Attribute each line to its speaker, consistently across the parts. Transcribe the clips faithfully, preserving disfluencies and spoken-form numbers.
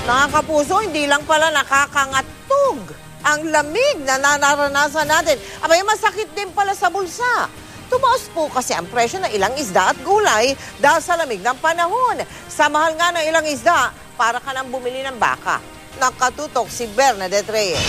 Speaker 1: Mga kapuso, hindi lang pala nakakangatog ang lamig na nararanasan natin. Abay, masakit din pala sa bulsa. Tumaas po kasi ang presyo ng ilang isda at gulay dahil sa lamig ng panahon. Sa mahal nga ng ilang isda, para ka nang bumili ng baka. Nakatutok si Bernadette Reyes.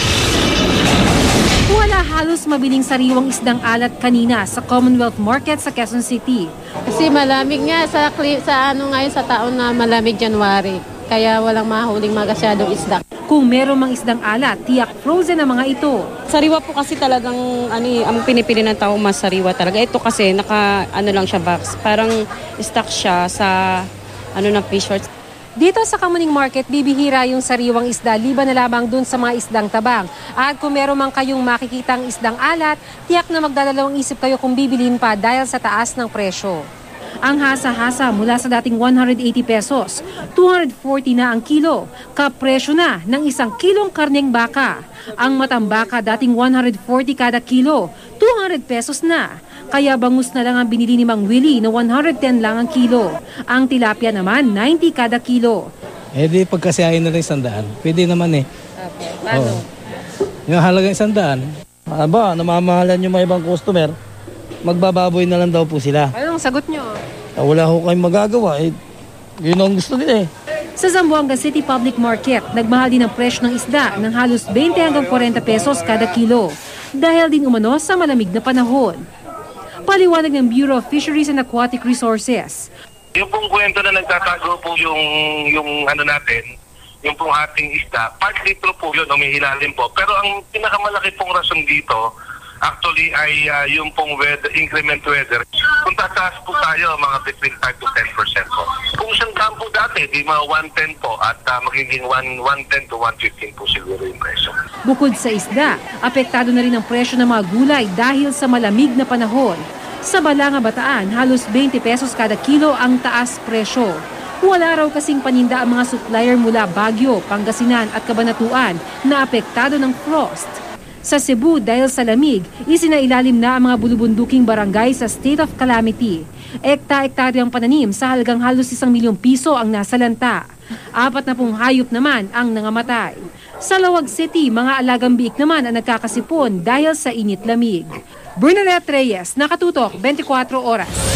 Speaker 2: Wala halos mabiling sariwang isdang alat kanina sa Commonwealth Market sa Quezon City.
Speaker 3: Kasi malamig nga sa, sa ano ngayon sa taon na malamig January. Kaya walang mahuling magasyadong isda.
Speaker 2: Kung meron mang isdang alat, tiyak frozen ang mga ito.
Speaker 4: Sariwa po kasi talagang ano, ang pinipili ng tao mas sariwa talaga. Ito kasi naka ano lang siya box. Parang stock siya sa ano na fish shorts.
Speaker 2: Dito sa Kamuning Market, bibihira yung sariwang isda, liban na lamang dun sa mga isdang tabang. At kung meron mang kayong makikitang isdang alat, tiyak na magdadalawang isip kayo kung bibilhin pa dahil sa taas ng presyo. Ang hasa-hasa mula sa dating one hundred eighty pesos, two hundred forty na ang kilo, kapresyo na ng isang kilong karneng baka. Ang matambaka dating one hundred forty kada kilo, two hundred pesos na. Kaya bangus na lang ang binili ni Mang Willie na one hundred ten lang ang kilo. Ang tilapia naman, ninety kada kilo.
Speaker 5: Eh di pagkasiyahin na rin sandaan. Pwede naman eh.
Speaker 2: Okay, paano?
Speaker 5: Yung halagang sandaan. Aba, namamahalan yung mga ibang customer, magbababoy na lang daw po sila.
Speaker 2: Anong sagot nyo?
Speaker 5: Ah, wala ho kayong magagawa. Eh, yun ang gusto nila eh.
Speaker 2: Sa Zamboanga City Public Market, nagmahal din ang presyo ng isda ng halos twenty hanggang forty pesos kada kilo. Dahil din umano sa malamig na panahon. Paliwanag ng Bureau of Fisheries and Aquatic Resources.
Speaker 6: Yung pong kwento na nagtatago po yung, yung ano natin, yung pong ating isda, partly true po yun, umihilalim po. Pero ang pinakamalaki pong rason dito, actually ay uh, yung pong weather, increment weather. Kung tataas po tayo, mga between five to ten percent po. Kung siyang dam po dati, di mga one ten po at uh, magiging one ten to one fifteen po siguro yung presyo.
Speaker 2: Bukod sa isda, apektado na rin ang presyo ng mga gulay dahil sa malamig na panahon. Sa Balanga, Bataan, halos twenty pesos kada kilo ang taas presyo. Wala raw kasing paninda ang mga supplier mula Baguio, Pangasinan at Cabanatuan na apektado ng frost. Sa Cebu, dahil sa lamig, isinailalim na ang mga bulubunduking barangay sa state of calamity. Ekta-ektaryo ang pananim sa halagang halos isang milyong piso ang nasalanta. Apat na pong hayop naman ang nangamatay. Sa Lawag City, mga alagang biik naman ang nagkakasipon dahil sa init-lamig. Bernadette Reyes, Nakatutok, twenty-four oras.